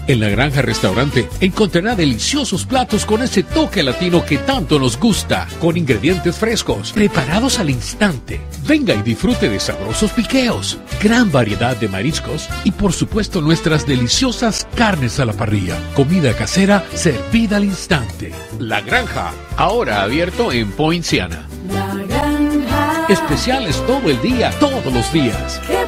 En La Granja Restaurante encontrará deliciosos platos con ese toque latino que tanto nos gusta, con ingredientes frescos, preparados al instante. Venga y disfrute de sabrosos piqueos, gran variedad de mariscos y por supuesto nuestras deliciosas carnes a la parrilla. Comida casera servida al instante. La Granja, ahora abierto en Poinciana. La Granja. Especiales todo el día, todos los días.